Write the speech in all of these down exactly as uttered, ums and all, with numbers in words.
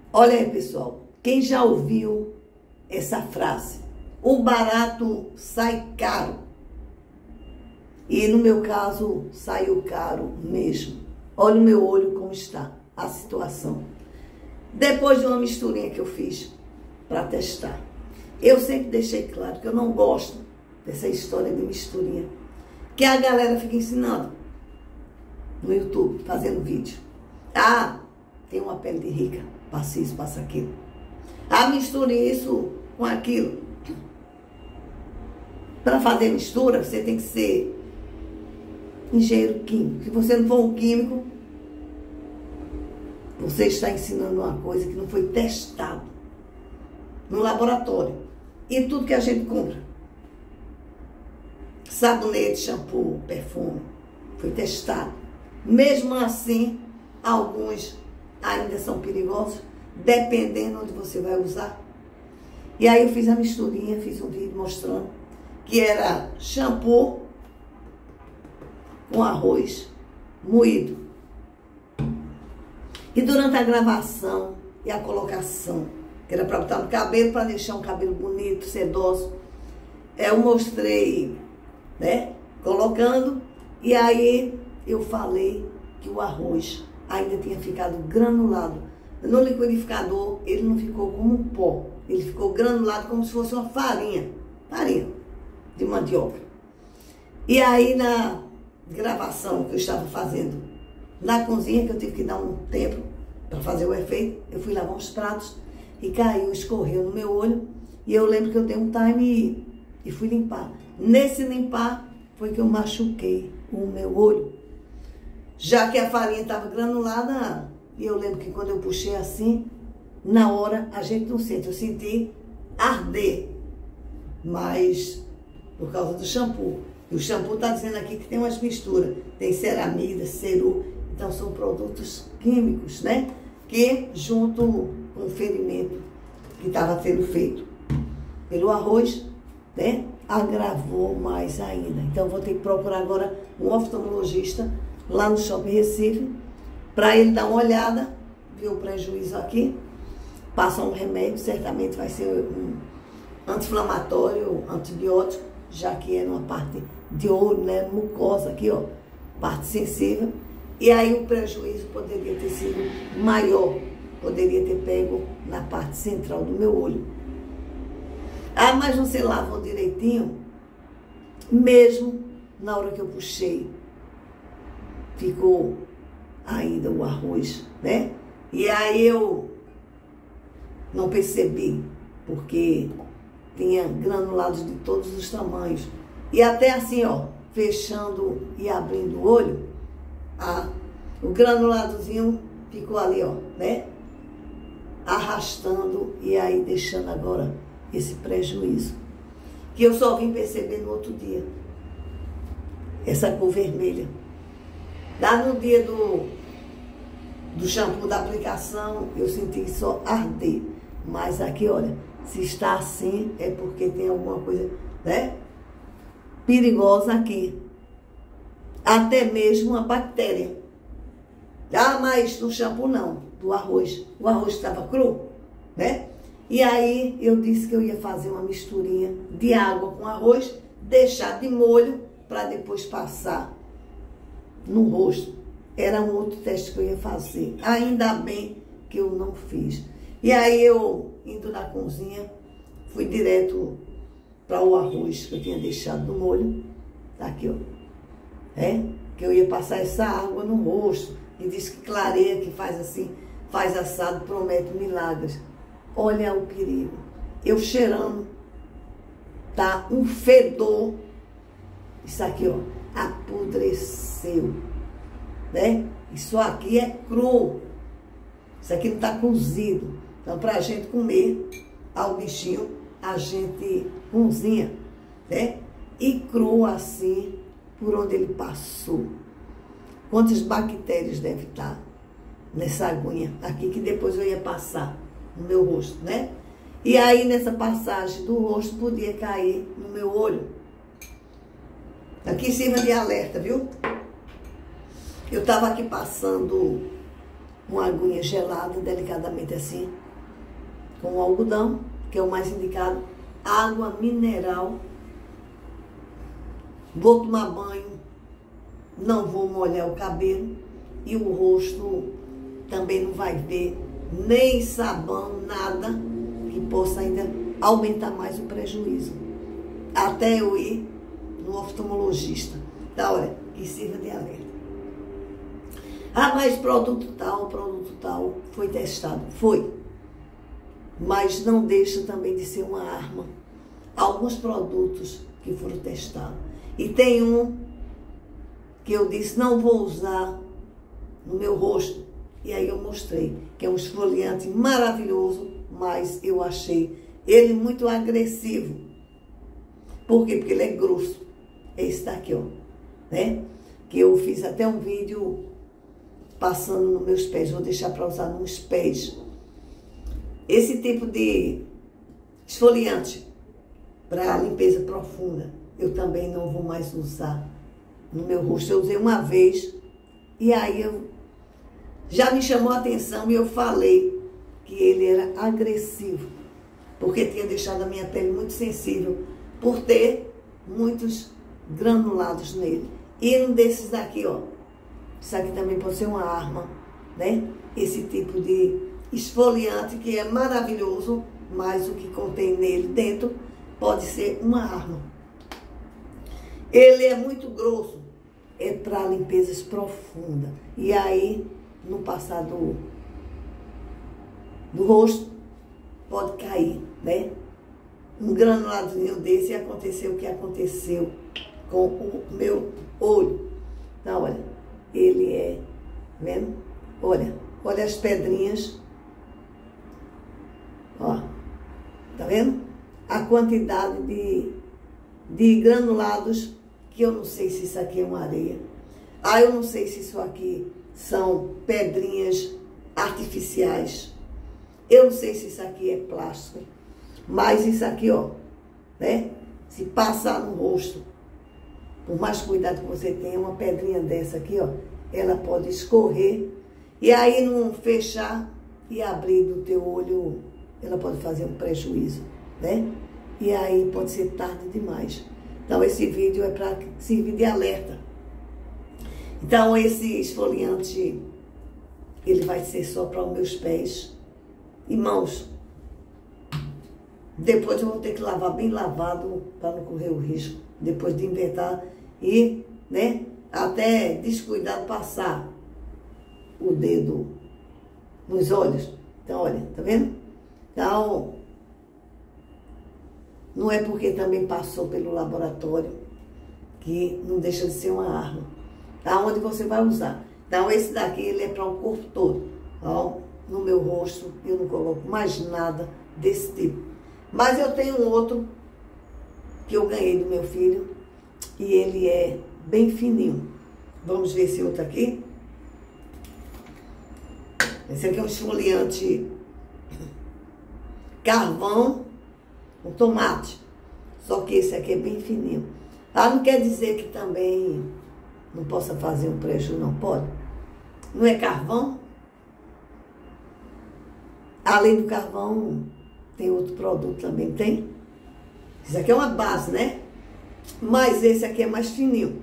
Olha aí, pessoal, quem já ouviu essa frase? O barato sai caro. E no meu caso, saiu caro mesmo. Olha o meu olho como está a situação. Depois de uma misturinha que eu fiz para testar, eu sempre deixei claro que eu não gosto dessa história de misturinha, que a galera fica ensinando no YouTube, fazendo vídeo. Ah, tem uma pele de rica, passa isso, passa aquilo. Ah, misture isso com aquilo. Para fazer mistura, você tem que ser engenheiro químico. Se você não for um químico, você está ensinando uma coisa que não foi testada no laboratório. E tudo que a gente compra, sabonete, shampoo, perfume, foi testado. Mesmo assim, alguns ainda são perigosos, dependendo onde você vai usar. E aí eu fiz a misturinha, fiz um vídeo mostrando que era shampoo com arroz moído. E durante a gravação e a colocação, que era para botar no cabelo, para deixar um cabelo bonito, sedoso, eu mostrei, né, colocando, e aí eu falei que o arroz ainda tinha ficado granulado. No liquidificador, ele não ficou como um pó, ele ficou granulado como se fosse uma farinha, farinha de mandioca. E aí na gravação que eu estava fazendo na cozinha, que eu tive que dar um tempo para fazer o efeito, eu fui lavar os pratos e caiu, escorreu no meu olho, e eu lembro que eu dei um time e, e fui limpar. Nesse limpar foi que eu machuquei o meu olho, já que a farinha estava granulada, e eu lembro que quando eu puxei assim, na hora a gente não sente, eu senti arder, mas por causa do shampoo. E o shampoo está dizendo aqui que tem umas misturas, tem ceramida, ceru, então são produtos químicos, né? Que junto com o ferimento que estava sendo feito pelo arroz, né? Agravou mais ainda. Então vou ter que procurar agora um oftalmologista lá no Shopping Recife, para ele dar uma olhada, ver o prejuízo aqui, passa um remédio, certamente vai ser um anti-inflamatório, antibiótico, já que é numa parte de olho, né, mucosa aqui, ó, parte sensível, e aí o prejuízo poderia ter sido maior, poderia ter pego na parte central do meu olho. Ah, mas você lavou direitinho? Mesmo na hora que eu puxei, ficou ainda o arroz, né? E aí eu não percebi, porque tinha granulados de todos os tamanhos. E até assim, ó, fechando e abrindo o olho, a, o granuladozinho ficou ali, ó, né? Arrastando e aí deixando agora esse prejuízo. Que eu só vim perceber no outro dia. Essa cor vermelha. Lá no dia do, do shampoo da aplicação, eu senti só arder. Mas aqui, olha, se está assim, é porque tem alguma coisa, né, perigosa aqui. Até mesmo uma bactéria. Ah, mas no shampoo não, do arroz. O arroz estava cru, né? E aí eu disse que eu ia fazer uma misturinha de água com arroz, deixar de molho para depois passar no rosto. Era um outro teste que eu ia fazer. Ainda bem que eu não fiz. E aí eu, indo na cozinha, fui direto para o arroz que eu tinha deixado no molho. Tá aqui, ó. É? Que eu ia passar essa água no rosto. E diz que clareia, que faz assim, faz assado, promete milagres. Olha o perigo. Eu cheirando, tá um fedor. Isso aqui, ó, apodreceu, né? Isso aqui é cru. Isso aqui não está cozido. Então, para a gente comer ao bichinho, a gente cozinha, né? E cru assim, por onde ele passou. Quantas bactérias deve estar nessa aguinha aqui, que depois eu ia passar no meu rosto, né? E aí, nessa passagem do rosto, podia cair no meu olho. Aqui em cima de alerta, viu? Eu estava aqui passando uma aguinha gelada, delicadamente assim, com o algodão, que é o mais indicado, água mineral. Vou tomar banho, não vou molhar o cabelo e o rosto também não vai ver nem sabão, nada que possa ainda aumentar mais o prejuízo. Até eu ir no oftalmologista. Tá, olha, que sirva de alerta. Ah, mas produto tal, produto tal foi testado. Foi. Mas não deixa também de ser uma arma. Alguns produtos que foram testados. E tem um que eu disse, não vou usar no meu rosto. E aí eu mostrei, que é um esfoliante maravilhoso, mas eu achei ele muito agressivo. Por quê? Porque ele é grosso. Esse daqui, ó, né? Que eu fiz até um vídeo passando nos meus pés. Vou deixar para usar nos pés. Esse tipo de esfoliante para limpeza profunda, eu também não vou mais usar no meu rosto. Eu usei uma vez e aí eu, já me chamou a atenção e eu falei que ele era agressivo, porque tinha deixado a minha pele muito sensível por ter muitos granulados nele. E um desses daqui, ó, isso aqui também pode ser uma arma, né? Esse tipo de esfoliante que é maravilhoso, mas o que contém nele dentro pode ser uma arma. Ele é muito grosso, é para limpezas profundas. E aí, no passar do, do rosto, pode cair, né? Um granuladozinho desse e aconteceu o que aconteceu com o meu olho. Então, olha, ele é, vendo? Olha, olha as pedrinhas. Ó, tá vendo? A quantidade de, de granulados, que eu não sei se isso aqui é uma areia. Ah, eu não sei se isso aqui são pedrinhas artificiais. Eu não sei se isso aqui é plástico. Mas isso aqui, ó, né? Se passar no rosto, por mais cuidado que você tenha, uma pedrinha dessa aqui, ó, ela pode escorrer e aí não fechar e abrir do teu olho, ela pode fazer um prejuízo, né? E aí pode ser tarde demais. Então esse vídeo é para servir de alerta. Então esse esfoliante, ele vai ser só para os meus pés e mãos. Depois eu vou ter que lavar bem lavado para não correr o risco, depois de inventar e, né, até descuidar de passar o dedo nos olhos. Então, olha, tá vendo? Então, não é porque também passou pelo laboratório que não deixa de ser uma arma. Tá? Onde você vai usar. Então, esse daqui, ele é para o corpo todo. Ó, no meu rosto, eu não coloco mais nada desse tipo. Mas eu tenho um outro que eu ganhei do meu filho e ele é bem fininho. Vamos ver esse outro aqui. Esse aqui é um esfoliante carvão com tomate. Só que esse aqui é bem fininho. Ah, não quer dizer que também não possa fazer um prejuízo, não pode. Não é carvão? Além do carvão, tem outro produto também, tem? Isso aqui é uma base, né? Mas esse aqui é mais fininho.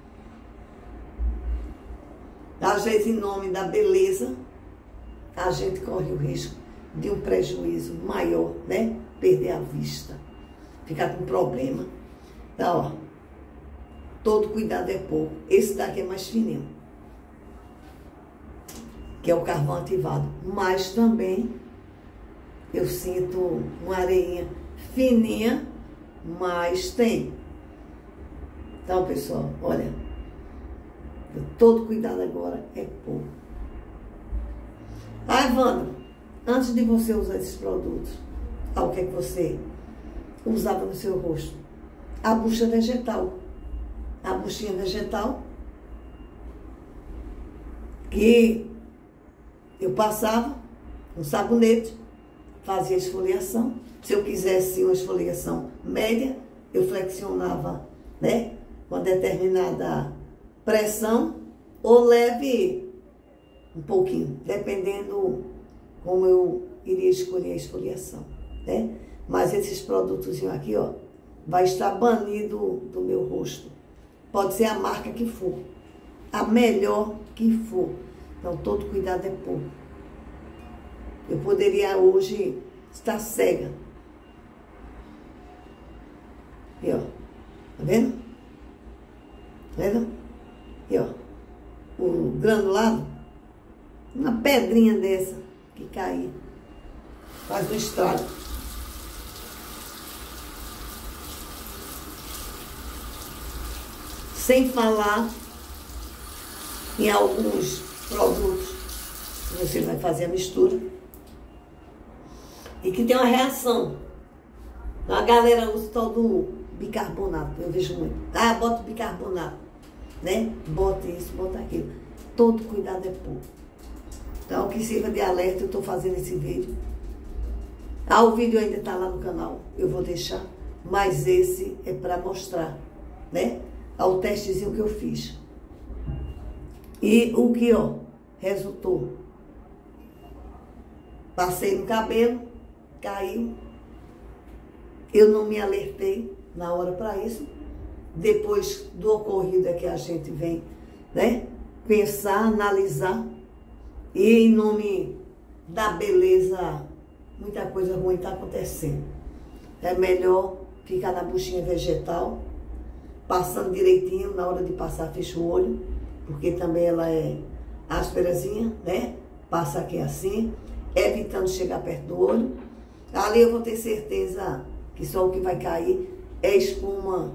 Às vezes, em nome da beleza, a gente corre o risco de um prejuízo maior, né? Perder a vista, ficar com problema. Então, ó, todo cuidado é pouco. Esse daqui é mais fininho, que é o carvão ativado. Mas também eu sinto uma areinha fininha, mas tem. Então, pessoal, olha, todo cuidado agora é pouco. Ah, Evandro, antes de você usar esses produtos, ah, o que é que você usava no seu rosto? A bucha vegetal. A buchinha vegetal que eu passava um sabonete, fazia esfoliação. Se eu quisesse uma esfoliação média, eu flexionava, né, uma determinada pressão ou leve um pouquinho, dependendo como eu iria escolher a esfoliação, né? Mas esses produtos aqui, ó, vai estar banido do meu rosto. Pode ser a marca que for, a melhor que for. Então, todo cuidado é pouco. Eu poderia hoje estar cega. E ó, tá vendo? Tá vendo? E ó, o granulado, uma pedrinha dessa que cair, faz um estrago. Sem falar em alguns produtos que você vai fazer a mistura e que tem uma reação. A galera usa todo bicarbonato, eu vejo muito. Ah, bota bicarbonato, né? Bota isso, bota aquilo. Todo cuidado é pouco. Então, que sirva de alerta, eu estou fazendo esse vídeo. Ah, o vídeo ainda está lá no canal, eu vou deixar. Mas esse é para mostrar, né? Ao testezinho que eu fiz. E o que, ó, resultou. Passei no cabelo, caiu. Eu não me alertei na hora para isso. Depois do ocorrido é que a gente vem, né, pensar, analisar. E em nome da beleza, muita coisa ruim está acontecendo. É melhor ficar na buchinha vegetal, passando direitinho, na hora de passar, fecha o olho, porque também ela é ásperazinha, né? Passa aqui assim, evitando chegar perto do olho. Ali eu vou ter certeza que só o que vai cair é espuma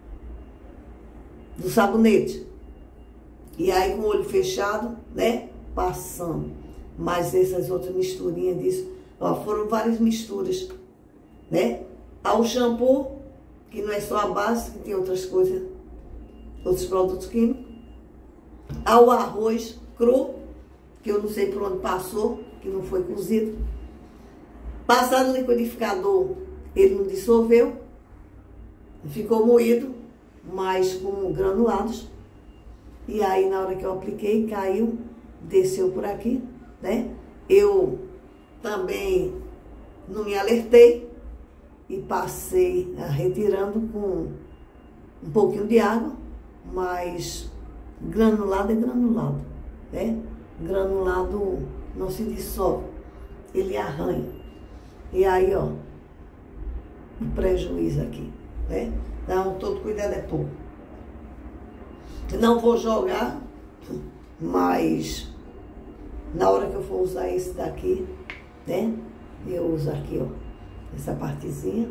do sabonete. E aí com o olho fechado, né? Passando. Mas essas outras misturinhas disso, ó, foram várias misturas, né? Ao shampoo, que não é só a base, que tem outras coisas, outros produtos químicos. Ao arroz cru, que eu não sei por onde passou, que não foi cozido. Passar no liquidificador, ele não dissolveu, ficou moído, mas com granulados. E aí, na hora que eu apliquei, caiu, desceu por aqui, né? Eu também não me alertei e passei a, retirando com um pouquinho de água, mas granulado é granulado, né? Granulado não se dissolve, ele arranha. E aí, ó, o prejuízo aqui, né? Então, todo cuidado é pouco. Não vou jogar, mas na hora que eu for usar esse daqui, né? Eu uso aqui, ó, essa partezinha.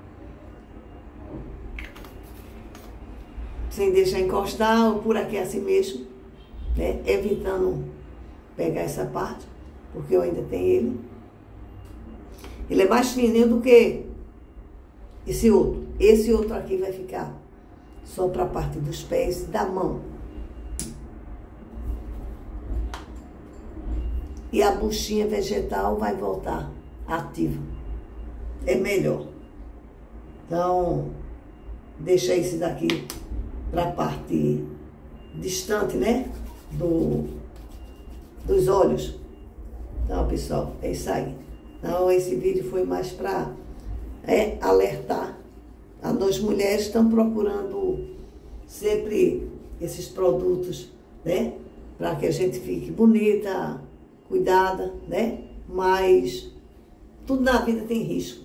Sem deixar encostar, ou por aqui assim mesmo, né? Evitando pegar essa parte, porque eu ainda tenho ele. Ele é mais fininho do que esse outro. Esse outro aqui vai ficar só para a parte dos pés e da mão. E a buchinha vegetal vai voltar ativa. É melhor. Então, deixa esse daqui para a parte distante, né? Do, dos olhos. Então, pessoal, é isso aí. Então, esse vídeo foi mais para é, alertar. A nós mulheres estão procurando sempre esses produtos, né? Para que a gente fique bonita, cuidada, né? Mas tudo na vida tem risco.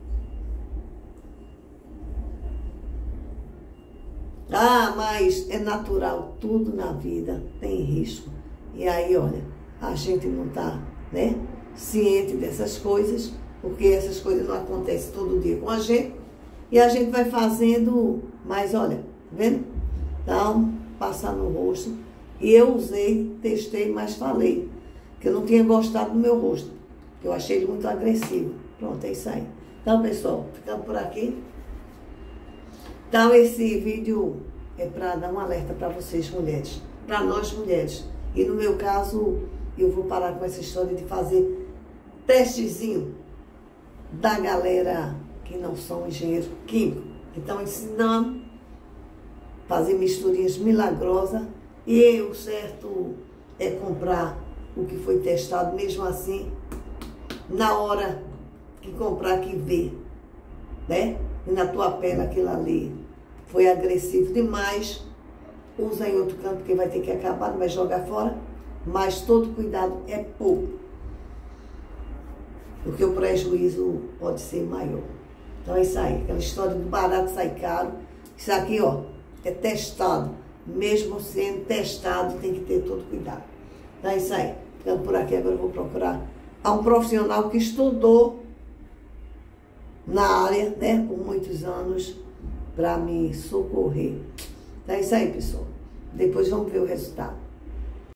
Ah, mas é natural, tudo na vida tem risco. E aí, olha, a gente não tá, né, ciente dessas coisas, porque essas coisas não acontecem todo dia com a gente, e a gente vai fazendo, mas olha, tá vendo? Então, passar no rosto. E eu usei, testei, mas falei que eu não tinha gostado do meu rosto, que eu achei ele muito agressivo. Pronto, é isso aí. Então, pessoal, ficamos por aqui. Então, esse vídeo é para dar um alerta para vocês, mulheres, para nós, mulheres. E no meu caso, eu vou parar com essa história de fazer testezinho da galera que não são engenheiros químicos, que estão ensinando a fazer misturinhas milagrosas. E o certo é comprar o que foi testado, mesmo assim, na hora que comprar, que vê, né? E na tua pele aquilo ali foi agressivo demais, usa em outro canto, porque vai ter que acabar, não vai jogar fora, mas todo cuidado é pouco, porque o prejuízo pode ser maior. Então é isso aí, aquela história do barato sai caro, isso aqui, ó, é testado, mesmo sendo testado, tem que ter todo cuidado. Então é isso aí, ficando por aqui, agora eu vou procurar a um profissional que estudou na área, né, por muitos anos, para me socorrer. Então é isso aí, pessoal. Depois vamos ver o resultado.